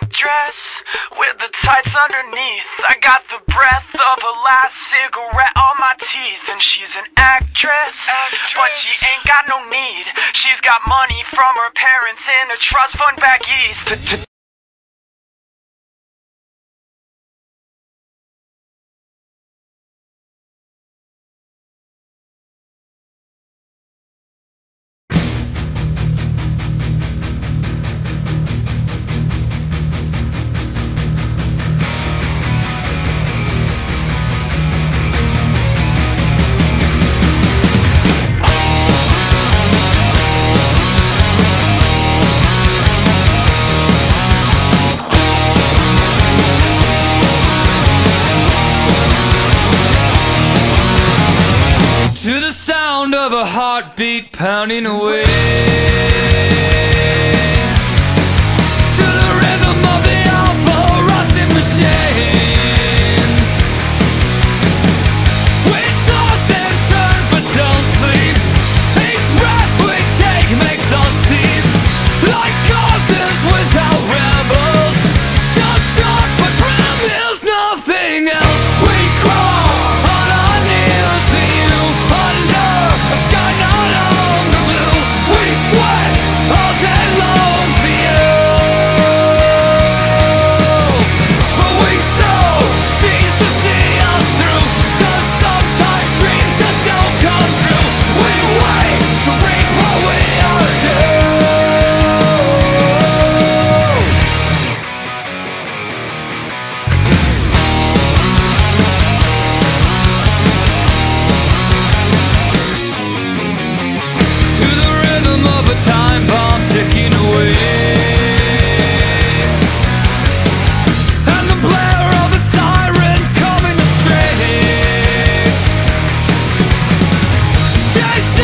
dress with the tights underneath. I got the breath of a last cigarette on my teeth. And she's an actress, but she ain't got no need. She's got money from her parents in a trust fund back east. To the sound of a heartbeat pounding away, to the rhythm of the awful rusting machines. We toss and turn but don't sleep. Each breath we take makes us thieves, like causes without rebels. Just talk but promise nothing else. We crawl on our knees to you, under a sky no longer blue. We sweat all day long for you, but we so cease to see us through, 'cause sometimes dreams just don't come true. We wait to reap what we are due. To the rhythm of a time bomb ticking away, and the blare of the sirens coming to straight. Chased